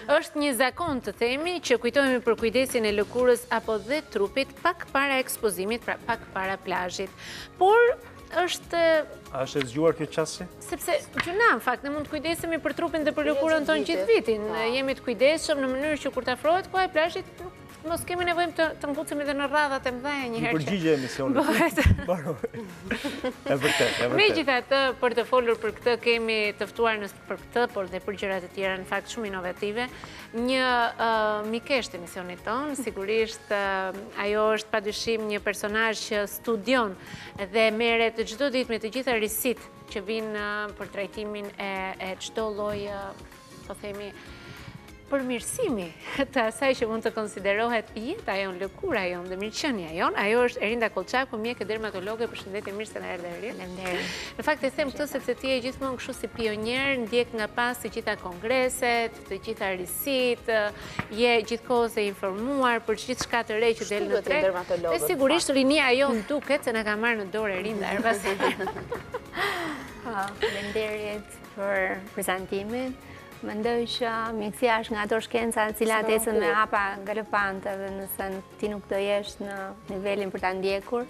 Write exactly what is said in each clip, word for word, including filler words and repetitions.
Është një zakon të themi që kujtohemi për kujdesin e lëkurës apo dhe trupit pak para ekspozimit, pra pak para plazhit. Por është... A është e zgjuar kjo qasje? Sepse gjuna, në fakt, ne mund të kujdesemi për trupin dhe për lëkurën tonë gjithë vitin. Jemi të kujdesshëm në mënyrë që kur të afrohet koha e plazhit, mos kemi nevojë të të mbucemi edhe në radhat e mëdha një herë. Në përgjigje emisionit. E vërtet, e vërtet. Megjithatë, për të folur për këtë kemi të ftuar për këtë, por dhe për gjëra të tjera në fakt shumë inovative, një mikesh të emisionit tonë, sigurisht ajo është padyshim një personazh që studion dhe merret çdo ditë me të gjitha risit që vinë për trajtimin e çdo lloji, po themi, përmirësimi të asaj që mund të konsiderohet jeta jonë, lëkura jonë dhe mirëqenia jonë. Ajo është Erinda Kolçaku, mjek e dermatologe. Përshëndetje, mirë se na erdhe Erin. Faleminderit. Në fakt e them këtë sepse ti je gjithmonë kështu si pionier, ndjek nga pas të gjitha kongreset, të gjitha risit, je gjithkohës e informuar për gjithçka të re që del në treg. Dhe sigurisht rinia jonë duket se na ka marrë në dorë Erinda herpas here. Faleminderit për prezantimin. Mendoj që mjekësia është nga ato shkenca të cilat ecën me hapa galopante dhe nëse ti nuk do jesh në nivelin për ta ndjekur,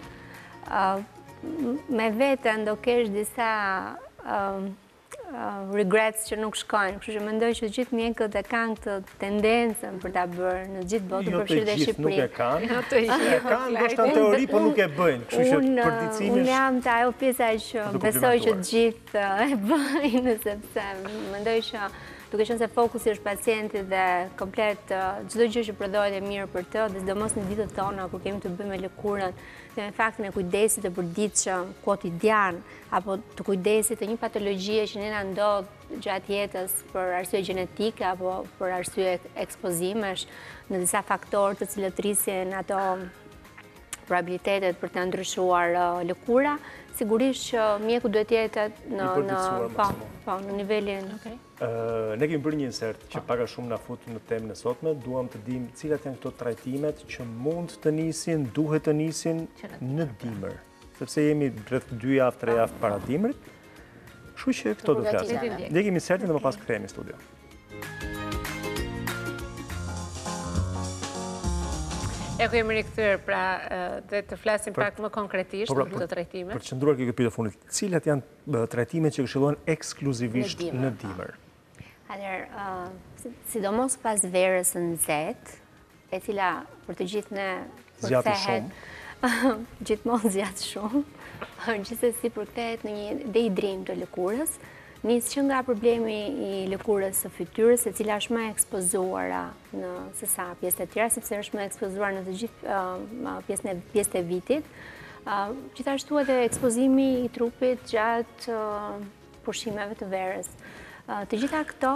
me veten do kesh disa regrets që nuk shkojnë. Kështu që mendoj që gjithë mjekët e kanë këtë tendencën për ta bërë në gjithë botën, përfshirë dhe Shqipërinë. Jo të gjithë nuk e kanë. Jo të gjithë e kanë, ndoshta në teori, por nuk e bëjnë. Kështu që përditësimi është... Unë jam të ajo pjesa që besoj që të gjithë e bëjnë, sepse mendoj që duke qenë se fokusi është pacienti dhe komplet çdo gjë që prodhohet e mirë për të, dhe sidomos në ditët tona kur kemi të bëjmë me lëkurën, dhe me faktin e kujdesit të përditshëm kotidian, apo të kujdesit të një patologjie që ne na ndodh gjatë jetës për arsye gjenetike apo për arsye ekspozimesh në disa faktorë të cilët rrisin ato probabilitetet për të ndryshuar lëkura, sigurisht që mjeku duhet të jetë në në po në nivelin. Ne kemi bërë një insert që pak a shumë na fut në temën e sotme, duam të dimë cilat janë këto trajtimet që mund të nisin, duhet të nisin në dimër, sepse jemi rreth dy javë, tre javë para dimrit. Kështu që këto do të flasim. Ne kemi insertin dhe më pas kthehemi në studio. E ku jemi rikthyer, pra, dhe të flasim pak më konkretisht për këto trajtime. Për të qëndruar kjo pyetje fundit, cilat janë trajtimet që këshillohen ekskluzivisht në dimër? Atëherë, sidomos pas verës së nxehtë, e cila për të gjithë ne përkthehet gjithmonë zjat shumë, gjithsesi përkthehet në një dehidrim të lëkurës, nis që nga problemi i lëkurës së fytyrës, e cila është më ekspozuara në se sa pjesët e tjera, sepse është më ekspozuar në të gjithë pjesën e pjesët e vitit. Gjithashtu edhe ekspozimi i trupit gjatë pushimeve të verës. Të gjitha këto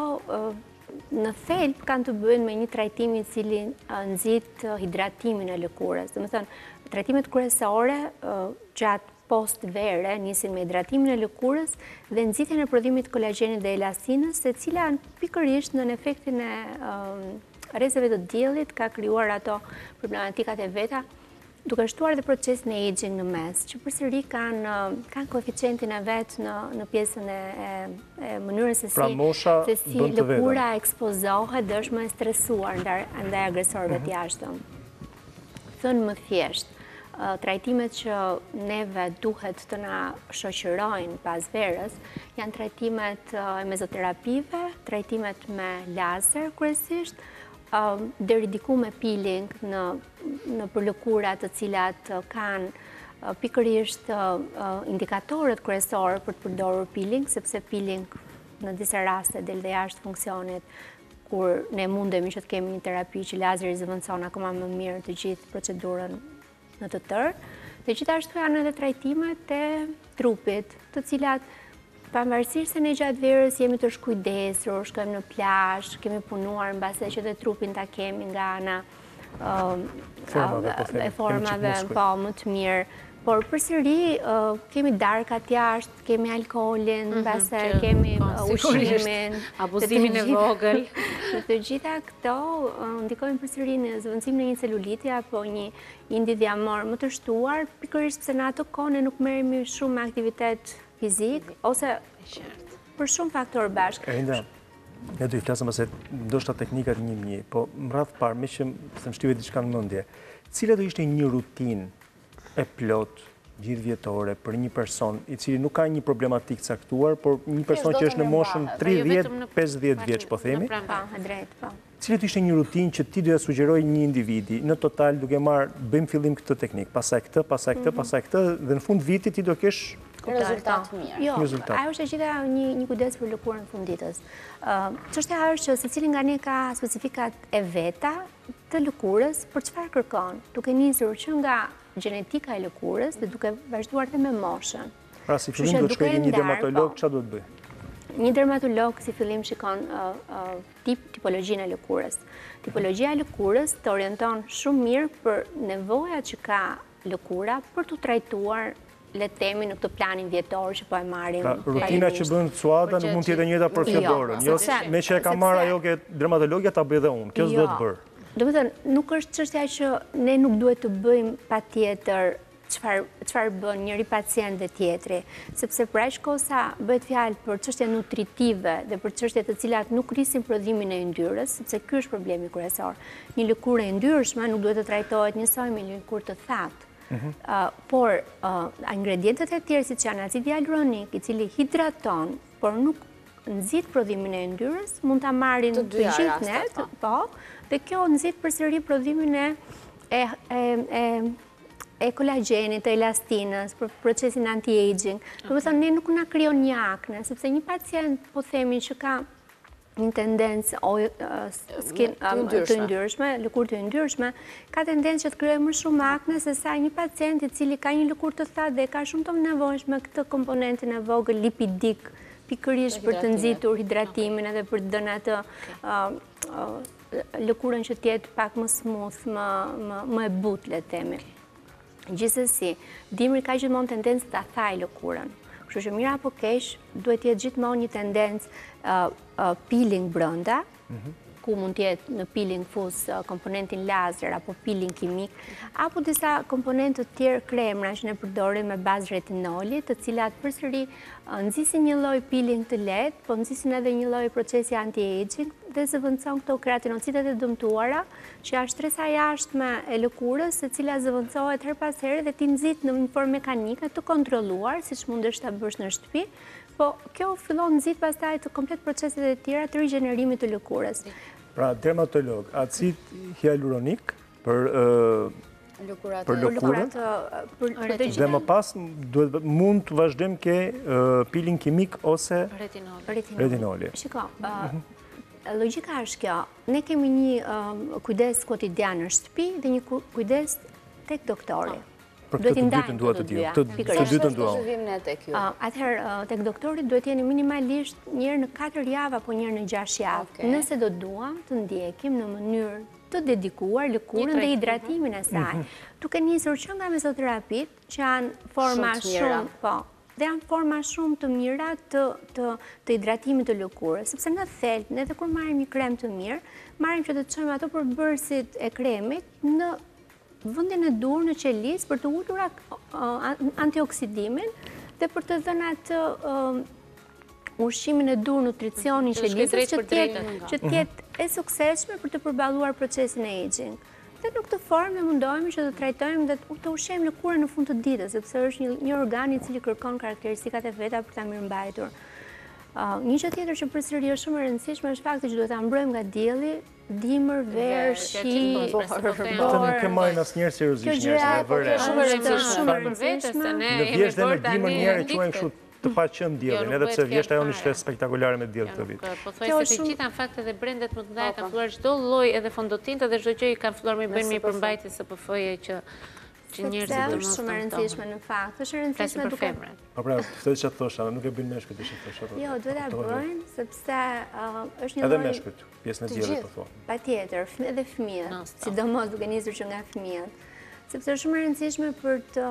në thelb kanë të bëjnë me një trajtim i cili nxit hidratimin e lëkurës. Domethënë, trajtimet kryesore gjatë post vere nisin me hidratimin e lëkurës dhe nxitjen e prodhimit të kolagjenit dhe elastinës, e cila pikërisht në efektin e rrezeve të diellit ka krijuar ato problematikat e veta, duke shtuar dhe procesin e aging në mes, që përsëri kanë kanë koeficientin e vet në në pjesën e, e, e mënyrës se si, pra, mosha se si lëkura ekspozohet dhe është më e stresuar ndaj ndaj agresorëve të jashtëm. Thënë më thjesht, trajtimet që neve duhet të na shoqërojnë pas verës janë trajtimet e mezoterapive, trajtimet me lazer kryesisht, deri diku me peeling në në përlëkura të cilat kanë pikërisht indikatorët kryesorë për të përdorur peeling, sepse peeling në disa raste del dhe jashtë funksionit, kur ne mundemi që të kemi një terapi që lazeri zëvendëson akoma më mirë të gjithë procedurën në të tërë. Dhe gjithashtu janë edhe trajtimet e trupit, të cilat pavarësisht se ne gjatë verës jemi të shkujdesur, shkojmë në plazh, kemi punuar mbase që dhe trupin ta kemi nga ana e formave po më të mirë, por përsëri kemi darkat jashtë, kemi alkoolin, mbase kemi ushqimin, abuzimin e vogël. Të gjitha këto ndikojnë përsëri në zëvendësimin e një celuliti apo një indidhiamor më të shtuar, pikërisht pse në ato kohë ne nuk merremi shumë me aktivitet fizik ose për shumë faktorë bashkë. Ja do i flasëm ose ndoshta teknikat një një, po më radh parë, me që se më shtyve diçka në mendje. Cila do ishte një rutinë e plot gjithvjetore për një person i cili nuk ka një problematik caktuar, por një person që është në moshën tridhjetë pesëdhjetë vjeç, po themi. Po, e drejt, po. Cila do ishte një rutinë që ti doja sugjeroj një individi në total duke marrë bëjmë fillim këtë teknik, pastaj këtë, pastaj këtë, pastaj këtë dhe në fund vitit ti do kesh rezultat mirë. Jo, ajo është e gjitha një, një kujdes për lëkurën në funditës. Uh, Çështja është që secili nga ne ka specifikat e veta të lëkurës për çfarë kërkon, duke nisur që nga gjenetika e lëkurës dhe duke vazhduar dhe me moshën. Pra si fillim do të shkojë një dermatolog, çfarë do të bëj? Një dermatolog si fillim shikon uh, uh, tip, tipologjinë e lëkurës. Tipologjia e lëkurës të orienton shumë mirë për nevojat që ka lëkura për të trajtuar le të themi në këtë planin vjetor që po e marrim. Pra, rutina që bën Suada nuk mund të jetë e njëjta për Fjodorën. Jo, me që e ka marrë ajo ke dermatologja ta bëj edhe unë. Kjo s'do të bërë. Do të thënë, nuk është çështja që ne nuk duhet të bëjmë patjetër çfarë çfarë bën njëri pacient dhe tjetri, sepse për aq kohë sa bëhet fjalë për çështje nutritive dhe për çështje të cilat nuk rrisin prodhimin e yndyrës, sepse ky është problemi kryesor. Një lëkurë e yndyrshme nuk duhet të trajtohet njësoj me një lëkurë të thatë. Uh, por uh, ingredientet e tjerë si që janë acidi hyaluronik, i cili hidraton, por nuk nxit prodhimin e yndyrës, mund ta marrin të gjithë net, po, dhe kjo nxit përsëri prodhimin e e e e kolagjenit, të elastinës, për procesin anti-aging. Do të thonë, ne nuk na krijon një akne, sepse një pacient po themi që ka një tendencë të yndyrshme, lëkurë të yndyrshme, ka tendencë që të krijojë më shumë akne se sa një pacient i cili ka një lëkurë të thatë dhe ka shumë të nevojshme këtë komponentin e vogël lipidik, pikërisht për të nxitur hidratimin edhe për të dhënë atë lëkurën që të jetë pak më smooth, më më më e butë, le të themi. Gjithsesi, dimri ka gjithmonë tendencë ta thajë lëkurën. Kështu që mira apo keq, duhet të jetë gjithmonë një tendencë uh, uh, peeling brenda, mm-hmm. ku mund të jetë në peeling fus uh, komponentin lazer apo peeling kimik, apo disa komponentë të tjerë kremra që ne përdorim me bazë retinoli, të cilat përsëri uh, nxisin një lloj peeling të lehtë, po nxisin edhe një lloj procesi anti-aging dhe zëvendëson këto keratinocidët e dëmtuara, që janë shtresa jashtme e lëkurës, e cila zëvendësohet her pas here dhe ti nxit në një formë mekanike të kontrolluar, siç mundesh ta bësh në shtëpi, po kjo fillon nxit pastaj të komplet proceset e tjera të rigjenerimit të lëkurës. Pra, dermatolog, acid hyaluronik për lëkurat për lëkurat dhe më pas duhet mund të vazhdojmë ke peeling kimik ose retinoli. Shiko, logjika është kjo, ne kemi një kujdes kotidian në shtëpi dhe një kujdes tek doktori. Për këtë të dytën duhet të dio. Të dytën duhet. Atëherë, tek doktori duhet jeni minimalisht njërë në katër javë apo njërë në gjashtë javë. Nëse do duam të ndjekim në mënyrë të dedikuar lëkurën dhe hidratimin e saj. Duke nisur që nga mezoterapit, që janë forma shumë, po, dhe janë forma shumë të mira të, të, të hidratimit të lëkurës, sepse në thelb, ne dhe kur marrim një krem të mirë, marrim që të çojmë ato përbërësit e kremit në vendin e dur në qelis për të ulur uh, antioksidimin dhe për të dhënë atë uh, ushqimin e dur, nutricionin qelisës që të jetë e suksesshme për të përballuar procesin e aging. Dhe në këtë formë ne mundohemi që të trajtojmë dhe të ushqejmë lëkurën në fund të ditës, sepse është një, një organ i cili kërkon karakteristikat e veta për ta mirëmbajtur. Uh, një gjë tjetër që përsëri është shumë e rëndësishme është fakti që duhet ta mbrojmë nga dielli, dimër, verë, shi, Ata nuk e marrin asnjëherë seriozisht njerëzit, vëre. Shumë e rëndësishme. Në vjesht dhe në dimër njerë quajnë kështu të pa qenë diellin, edhe pse vjeshta jonë ishte spektakolare me diell këtë vit. Po thoj se të gjitha në fakt edhe brendet më të mëdha kanë filluar çdo lloj edhe fondotinta dhe çdo gjë i kanë filluar me bëjnë me përmbajtje S P F-je që që njerëzit do është shumë e rëndësishme në fakt. Është e rëndësishme duke Po pra, këtë që thosha, nuk e bëjnë meshkujt që thosha. Jo, duhet ta bëjnë sepse është një lloj edhe meshkujt, pjesën e diellit po thon. Patjetër, edhe fëmijët, sidomos duke nisur që nga fëmijët. Sepse është shumë e rëndësishme për të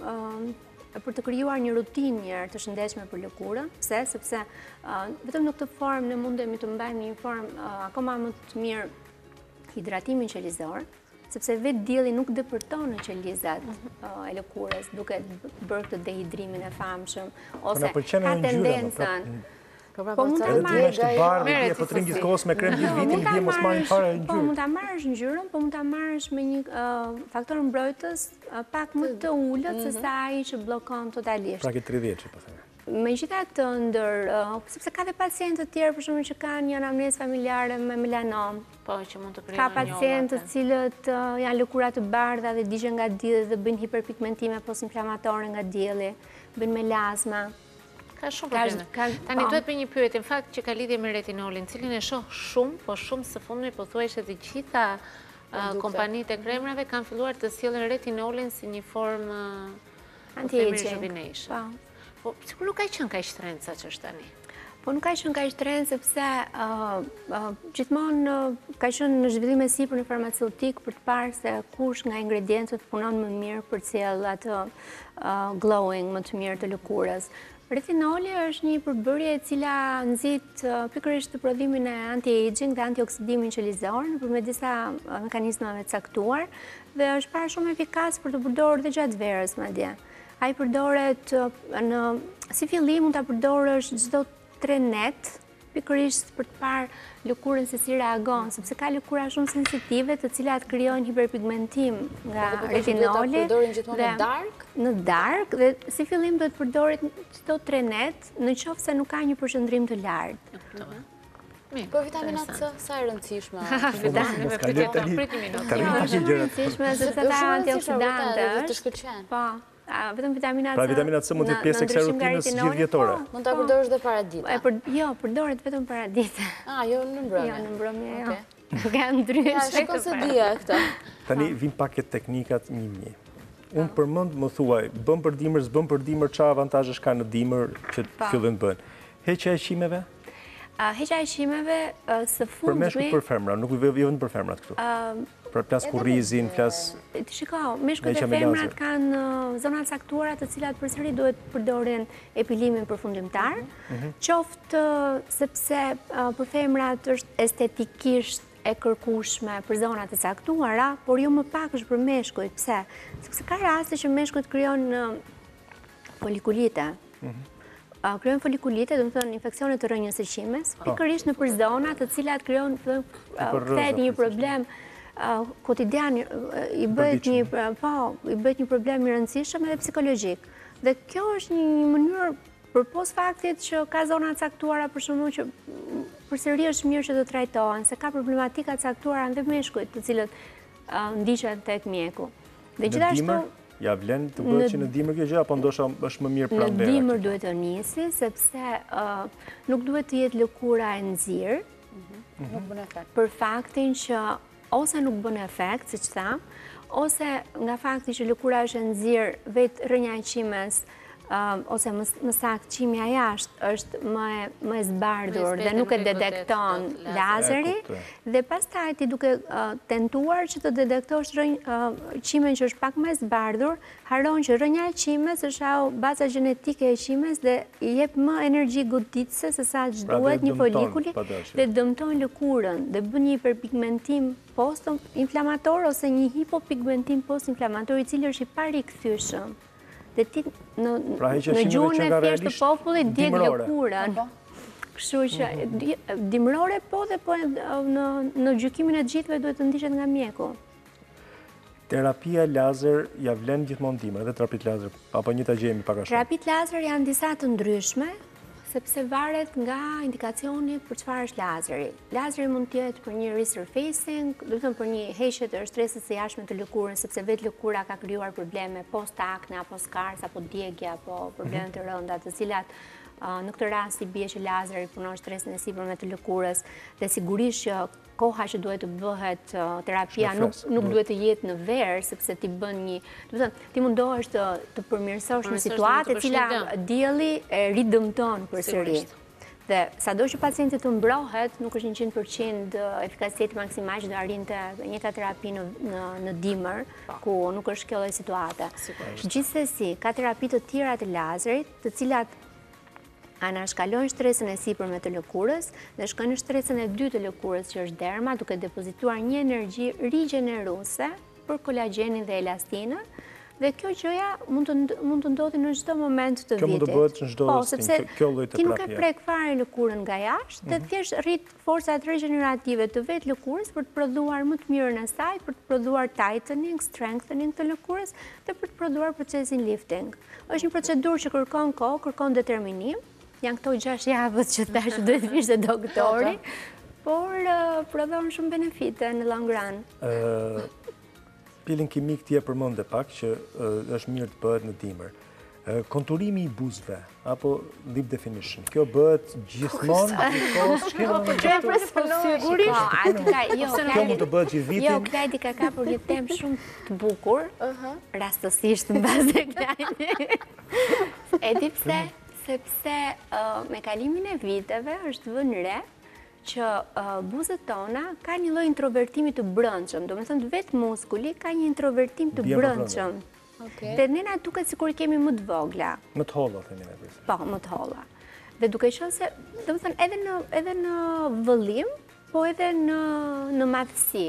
për të krijuar një rutinë mirë të shëndetshme për lëkurën. Pse? Sepse uh, vetëm në këtë formë ne mundemi të mbajmë një formë uh, akoma më të mirë hidratimin qelizor, sepse vetë dielli nuk depërton në qelizat uh, e lëkurës duke bërë këtë dehidrimin e famshëm ose ka tendencën Po mund ta Edhe ti marrësh është të bardhë, bie po trin gjithkohës me krem gjithë vitin, bie mos marrin fare Po ngjyrë. mund ta marrësh ngjyrën, po mund ta marrësh me një faktor mbrojtës pak më të ulët se sa ai që bllokon totalisht. Pra ke tridhjetë që po thënë. Megjithatë ndër, sepse ka dhe pacientë të tjerë për shembull që kanë një anamnezë familjare me melanom. Po, që mund të krijojnë Ka pacientë të cilët janë lëkura të bardha dhe digjen nga dielli dhe bëjnë hiperpigmentime postinflamatore nga dielli, bëjnë melazma. Ka shumë probleme. Tani duhet për një pyetje, në fakt që ka lidhje me retinolin, cilin e shoh shumë, po shumë së fundmi pothuajse të gjitha kompanitë e kremrave kanë filluar të sjellin retinolin si një formë anti-aging. Po, sikur nuk ka qenë kaq shtrenjtë sa që është tani. Po nuk ka qenë kaq shtrenjtë sepse gjithmonë ka qenë në zhvillim e sipër në farmaceutik për të parë se kush nga ingredientët punon më mirë për të sjellë atë glowing më të mirë të lëkurës. Retinoli është një përbërje e cila nxit pikërisht të prodhimin e anti-aging dhe antioksidimin qelizor nëpërmjet disa mekanizmave të caktuar dhe është parë shumë efikas për të përdorur dhe gjatë verës madje. Ai përdoret në si fillim mund ta përdorësh çdo tre net, pikërisht për të parë lëkurën se si reagon, sepse ka lëkura shumë sensitive të cilat krijojnë hiperpigmentim nga retinoli. Do të përdorin gjithmonë në dark? Në dark dhe si fillim duhet përdoret çdo tre net, në qoftë se nuk ka një përshëndrim të lartë. Po vitamina C sa e rëndësishme? Vitamina C prit një minutë. Ka Shumë e rëndësishme sepse ka antioksidantë. Të shkëlqen. Po. Vetëm vitamina C. Pra vitamina C mund të jetë pjesë e kësaj rutinës gjithëvjetore. Mund ta përdorësh edhe para ditës. Jo, përdoret vetëm para ditës. Ah, jo në mbrëmje. Jo, në mbrëmje, jo. Ka ndryshme. Ja, shikoj se dia këtë. Tani vin pak e teknikat një një. Unë përmend më thuaj, bën për dimër, s'bën për dimër, çfarë avantazhesh ka në dimër që fillojnë të bëhen? Heqja e qimeve? Heqja e qimeve së fundmi. Për meshkujt për femra, nuk vjen për femrat këtu. Për plas kurrizin, plas... Shiko, meshkujt e femrat kanë zona caktuara të cilat përsëri duhet përdorin epilimin përfundimtar, qoftë sepse për femrat është estetikisht e kërkueshme për zonat e caktuara, por jo më pak është për meshkujt. Pse? Sepse ka raste që meshkujt krijojnë folikulite. Krijojnë folikulite, do të thonë infeksione të rrënjës së qimes, pikërisht në për zona të cilat krijojnë kthehet një problem kotidian, i bëhet një po, i bëhet një problem i rëndësishëm edhe psikologjik. Dhe kjo është një mënyrë përpos faktit që ka zona caktuara për shembull që përsëri është mirë që të trajtohen, se ka problematika caktuara në meshkujt, të cilët ndiqen tek mjeku. Dhe gjithashtu ja vlen të bëhet që në dimër kjo gjë apo ndoshta është më mirë pranë verës? Në dimër duhet të nisi sepse nuk duhet të jetë lëkura e nxirr. Nuk bën efekt. Për faktin që ose nuk bën efekt, siç tham, ose nga fakti që lëkura është e nxirr, vetë rrënja e qimes ose më saktë qimja jashtë është më e zbardhur dhe nuk e detekton lazeri dhe pastaj ti duke tentuar që të detektosh qimen që është pak më e zbardhur, haron që rrënja e qimes është ajo baza gjenetike e qimes dhe i jep më energji goditëse se sa ç'duhet një folikuli dhe dëmton lëkurën dhe bën një hiperpigmentim post-inflamator ose një hipopigmentim post-inflamator i cili është i parikthyer. Dhe ti në gjuhën e thjeshtë të popullit djeg lëkurën. Kështu që dimrore po dhe po në gjykimin e të gjithëve duhet të ndiqet nga mjeku. Terapia lazer ja vlen gjithmonë dimër dhe terapit lazer apo një ta gjejmë pak a shumë? Terapit lazer janë disa të ndryshme, sepse varet nga indikacioni për çfarë është lazeri. Lazeri mund të jetë për një resurfacing, do të thënë për një heqje të shtresës së jashtme të lëkurës, sepse vetë lëkura ka krijuar probleme post-akne apo skars apo djegje apo probleme të rënda, të cilat në këtë rast i bie që lazeri punon stresin e sipërme të lëkurës dhe sigurisht që koha që duhet të bëhet terapia nuk duhet të jetë në verë, sepse ti bën një, do të thënë, ti mundohesh të të përmirësosh një situatë e cila dielli e ridëmton përsëri. Dhe sado që pacienti të mbrohet, nuk është njëqind përqind efikasitet maksimal që do arrinte njëjta terapi në në dimër, ku nuk është kjo lloj situate. Gjithsesi, ka terapi të tjera të lazerit, të cilat anashkalojnë shtresën e sipërme të lëkurës dhe shkojnë në shtresën e dytë të lëkurës që është derma, duke depozituar një energji rigjeneruese për kolagjenin dhe elastinën Dhe kjo gjëja mund të ndodhi në çdo moment të vitit. Kjo mund të bëhet në çdo stin, kjo lloj ti nuk e terapie. prek fare lëkurën nga jashtë, dhe thjesht rrit forcat regenerative të vetë lëkurës për të prodhuar më të mirën e saj, për të prodhuar tightening, strengthening të lëkurës dhe për të prodhuar procesin lifting. Është një procedurë që kërkon kohë, kërkon determinim. Janë këto gjashtë javët që tash duhet vishte doktori, por prodhon shumë benefite në long run. Pilin kimik tje përmënde pak që është mirë të bëhet në dimër. Konturimi i buzëve, apo lip definition, kjo bëhet gjithmonë, kjo mund të bëhet gjithë vitin. Jo, Klajdi ka ka për një temë shumë të bukur, rastësisht në bazë e Klajdi. E di pse, sepse me kalimin e viteve është vënë re që buzët tona ka një lloj introvertimi të brendshëm, do me thënë vetë muskuli ka një introvertim të brendshëm. Dhe nena duket sikur i kemi më të vogla. Më të holla, themi ne. Po, më të holla. Dhe duke qenë se, do me thënë, edhe në edhe në vëllim, po edhe në në madhësi.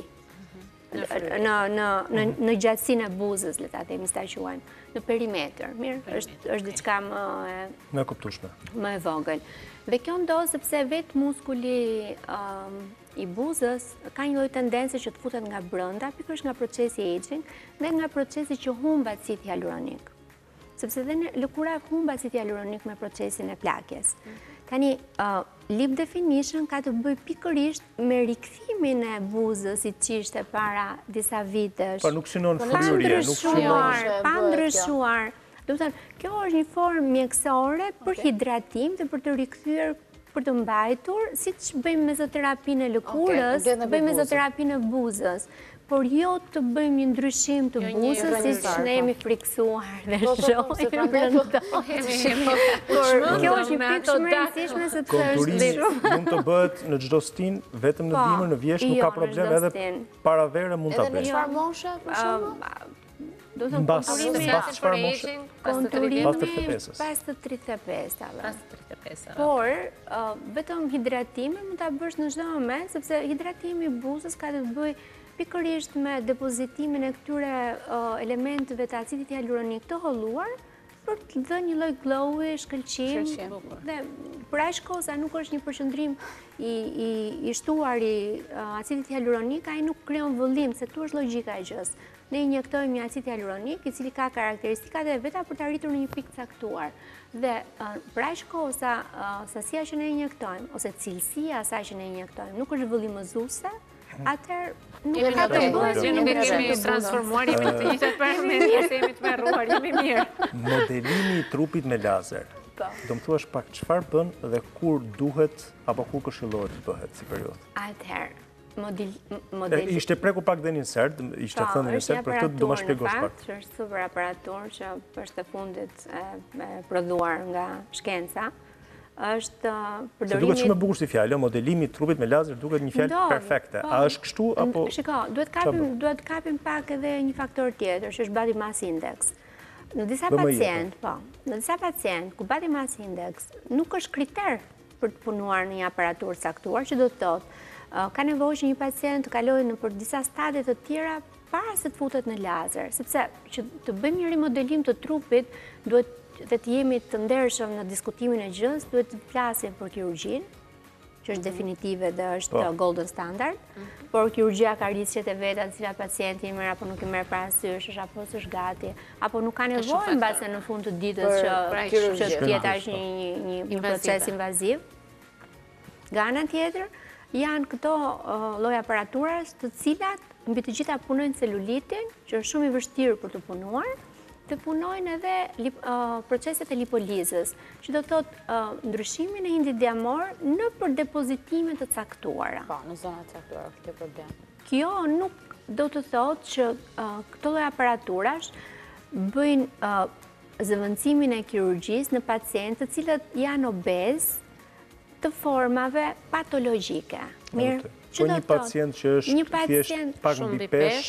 Në në në në gjatësinë e buzës, le ta themi, sta quajmë, në perimetër. Mirë, është është diçka më më e kuptueshme. Më e vogël. Dhe kjo ndodh sepse vetë muskuli um, i buzës ka një lloj tendence që të futet nga brenda, pikërisht nga procesi aging dhe nga procesi që humb acid hialuronik. Sepse dhe në lëkura humb acid hialuronik me procesin e plakjes. Tani, uh, lip definition ka të bëj pikërisht me rikthimin e buzës si ç'ishte para disa vitesh. Po nuk synon fryrje, nuk synon, pa ndryshuar. Do të thënë, kjo është një formë mjekësore për hidratim dhe për të rikthyer, për të mbajtur, siç bëjmë mezoterapinë e lëkurës, bëjmë mezoterapinë e buzës, por jo të bëjmë një ndryshim të buzës, siç ne jemi friksuar dhe shohim brenda. Por kjo është një pikë shumë e rëndësishme sepse është shumë mund të bëhet në çdo stin, vetëm në dimër, në vjesht nuk ka problem, edhe para vere mund ta bëj. Edhe në çfarë moshe, për shembull? Do të konturimi për aging pas të tridhjet e pesë. Pas të tridhjet e pesë. Por, vetëm hidratimi mund ta bësh në çdo moment, sepse hidratimi i buzës ka të bëjë pikërisht me depozitimin e këtyre elementeve të acidit hialuronik të holluar, për të dhënë një lloj glowi, shkëlqim. Dhe për aq kohë sa nuk është një përqendrim i i i shtuar i acidit hialuronik, ai nuk krijon vëllim, se këtu është logjika e gjës. Ne injektojmë një acid hialuronik, i cili ka karakteristikat e veta për të arritur në një pikë caktuar. Dhe për aq kohë sa sasia që ne injektojmë ose cilësia e asaj që ne injektojmë nuk është vëllimëzuese, atëherë nuk ka të bëjë, nuk e kemi transformuar, jemi të njëjtat parametra, jemi të merruar, jemi mirë. Modelimi i trupit me lazer. Do më thuash pak çfarë bën dhe kur duhet apo kur këshillohet të bëhet si periudhë? Atëherë, Ishte preku pak dhe një insert, ishte thënë një insert, për këtë do më shpjegosh pak. Që është super aparatur që është e fundit prodhuar nga shkenca. Është përdorimi... Se duket shumë e bukur si fjalë, modelimi i trupit me lazer duket një fjalë perfekte. A është kështu apo... Shiko, duhet kapim pak edhe një faktor tjetër, që është body mass index. Në disa pacient, po, në disa pacient, ku body mass index nuk është kriter për të punuar në një aparatur caktuar, që do të thotë, ka nevojë që një pacient të kalojë në për disa stadie të tjera para se të futet në lazer, sepse që të bëjmë një rimodelim të trupit, duhet dhe të jemi të ndershëm në diskutimin e gjës, duhet të flasim për kirurgjinë, që është definitive dhe është golden standard, por kirurgjia ka rrisjet e veta të cilat pacienti i merr apo nuk i merr parasysh, apo s'është gati, apo nuk ka nevojë mbase në fund të ditës që që të jetë as një një proces invaziv. Nga ana tjetër, janë këto lloj aparaturash të cilat mbi të gjitha punojnë celulitin, që është shumë i vështirë për të punuar, dhe punojnë edhe proceset e lipolizës, që do të thotë ndryshimin e indit diamor në për depozitime të caktuara. Po, në zona të caktuara, këtë problem. Kjo nuk do të thotë që këto lloj aparaturash bëjnë zëvendësimin e kirurgjisë në pacientë të cilët janë obez, të formave patologjike. Po një pacient që është thjesht pak mbi peshë,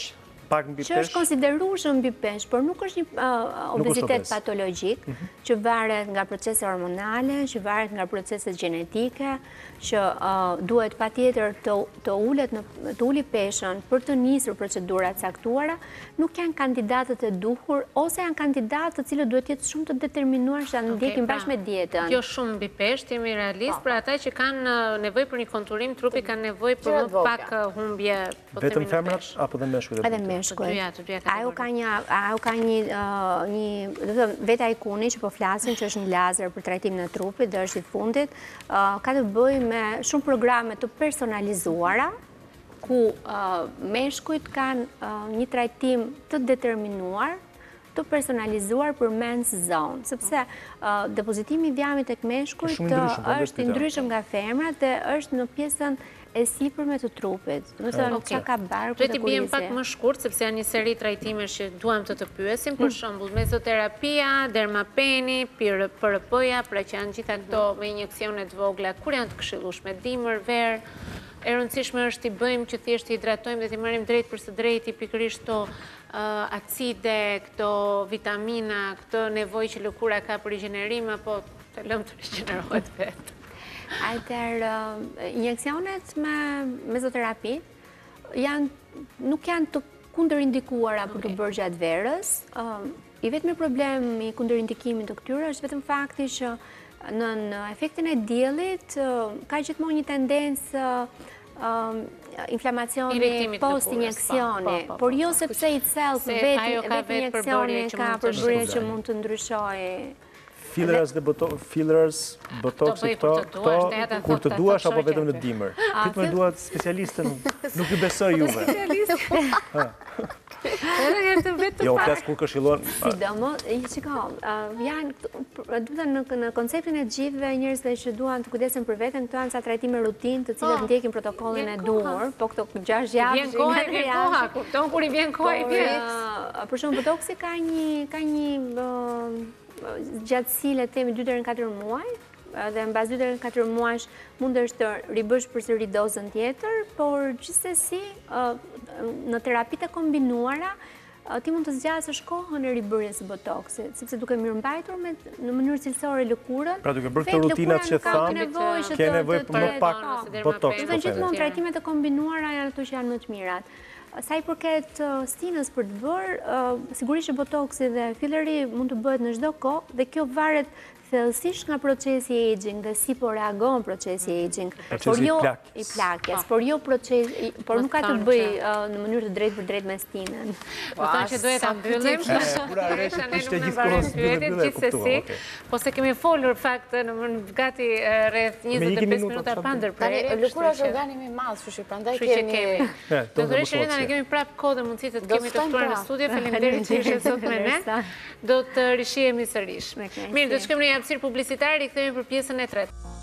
pak mbi që është konsiderueshëm mbi peshë, por nuk është një obezitet patologjik, që varet nga procese hormonale, që varet nga procese gjenetike, që duhet patjetër të ulet të uli peshën për të nisur procedurat caktuara, nuk janë kandidatët e duhur, ose janë kandidatë të cilët duhet jetë shumë të determinuar që janë ndjekin bashkë me dietën. Kjo shumë mbi peshë, jemi realist, për ata që kanë nevojë për një konturim trupi, kanë nevojë për më pak humbje. Vetëm femrat apo dhe meshkujt? Edhe meshkujt. Ajo ka një, ajo ka një, një, do të thënë, veta i kuni që po flasin, që është një lazer për trajtimin e trupit, dhe është i fundit, ka të bëjë me shumë programe të personalizuara, ku meshkujt kanë një trajtim të determinuar, të personalizuar për men's zone, sepse depozitimi i djamit tek meshkujt është i ndryshëm nga femrat dhe është në pjesën e sipërme të trupit. Do të thënë çka ka barku dhe kurizi. Do t'i bëjmë pak më shkurt, sepse janë një seri trajtimesh që duam të të pyesim, për shembull mezoterapia, dermapeni, P R P-ja, pra që janë gjitha këto me injeksione të vogla, kur janë të këshillueshme, dimër, verë. E rëndësishme është t'i bëjmë që thjesht t'i hidratojmë dhe t'i marrim drejt për së drejti pikërisht këto acide, këto vitamina, këto nevojë që lëkura ka për rigjenerim, apo të lëmë të rigjenerohet vetë. Atër, injeksionet me mezoterapi nuk janë të kundërindikuara për të bërë gjatë verës. I vetëmi problem i kundërindikimin të këtyre është vetëm fakti që në efektin e diellit ka gjithmonë një tendencë inflamacioni post injeksioni, por jo sepse i self vetë injeksioni ka përbërje që mund të ndryshojë. Fillers dhe fillers, botox, këto, kur të duash apo vetëm në dimër. Këtë me duat specialistën, nuk i besoj juve. Jo, flasë kur këshillon. Sidomos, qiko, janë, në konceptin e gjithve njërësve që duan të kujdesen për veten, këto janë sa trajtime rutin të cilët ndjekin protokollin e duhur, po këto gjash javë. Vjen koha, vjen koha, kupton kur i vjen koha i vjen. Për shumë, botoxi ka një gjatësi le temi dy deri në katër muaj, dhe në bazë dy deri në katër muajsh mund është të ribësh përsëri dozën tjetër, por gjithsesi në terapitë e kombinuara ti mund të zgjasësh kohën e ribërjes së botoksit, sepse duke mirëmbajtur në mënyrë cilësore lëkurën. Pra duke bërë këto rutinat që thamë, ke nevojë për më pak botoks. Dhe gjithmonë trajtimet e kombinuara janë ato që janë më të mirat. Sa i përket stinës për të bërë, sigurisht që botoksi dhe filleri mund të bëhet në çdo kohë dhe kjo varet thellësisht nga procesi i aging dhe si po reagon procesi i aging. Procesi i plakjes, por jo procesi, por nuk ka të bëj në mënyrë të drejtë për drejtë me stinën. Po thonë që duhet ta mbyllim. Ishte gjithkohës mbyllim, gjithsesi. Po se kemi folur fakt në gati rreth njëzet e pesë minuta pa ndërprerje. Lëkura është organi më i madh, kështu që prandaj kemi. Doktoresh Elena, ne kemi prap kohë dhe mundësi të kemi të ftuar në studio. Faleminderit që ishe sot me ne. Do të rishihemi sërish. Mirë, do të shkojmë në hapësirë publicitare, rikthehemi për pjesën e tretë.